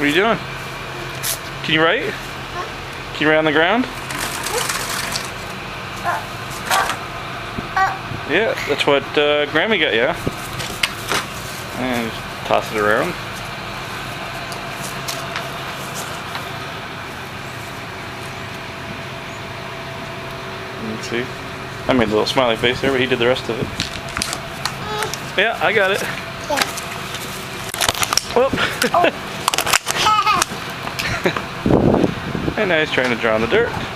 What are you doing? Can you write? Can you write on the ground? Yeah, that's what Grammy got you. And just toss it around. Let's see. I made a little smiley face there, but he did the rest of it. Yeah, I got it. Whoop. And now he's trying to draw on the dirt.